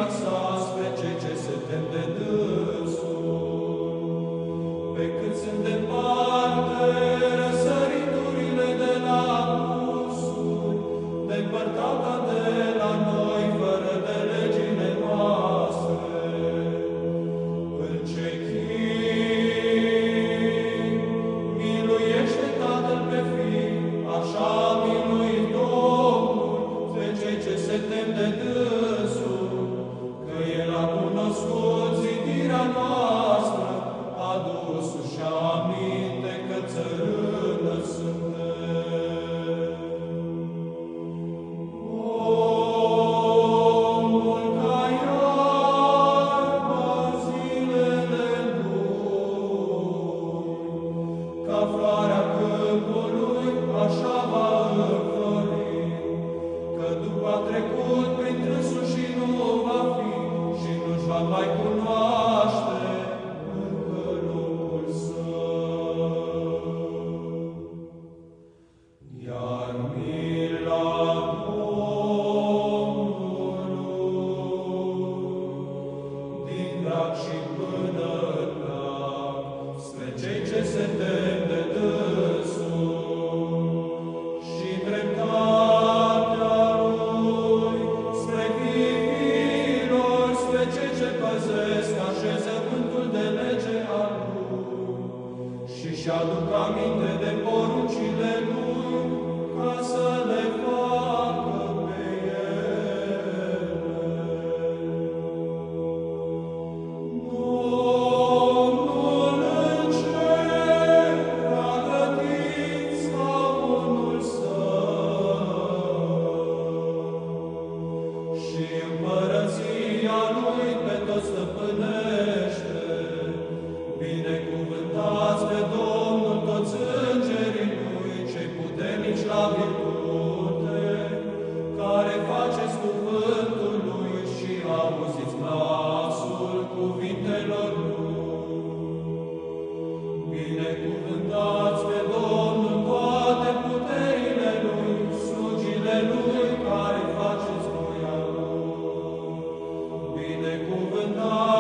iubirea sa spre cei ce se tem de dânsul. Pe cât sunt departe răsăriturile de la apusuri, depărtata de la noi fără de legile noastre. În ce chin miluiește Tatăl pe Fiul, așa a miluit Domnul pe cei ce se tem de dânsul, că El a cunoscut zidirea noastră, a dus-și aminte că țărână suntem. Omul ca iarba zilele lui, ca floarea câmpului, așa va înflori, că după a trecut prin trânsul și nu va fi, și nu-și va mai cunoaște încă locul său. Iar mila Domnului, din drag și până în drag, spre cei ce se tem de dânsul, și dreptatea Lui spre fiilor, spre cei ce păzesc așezământul de lege al Lui, și-și aduc aminte de poruncile Lui, ca să le facă pe ele. Domnul în cer a gătit scaunul Său, și împărăția Lui pe toți stăpânește. Binecuvântați pe Domnul toți îngerii Lui, cei puternici la virtute, care faceți cuvântul Lui și auziți glasul cuvintelor Lui. Binecuvântați pe Domnul toate puterile Lui, slugile Lui care faceți voia Lui. Binecuvântați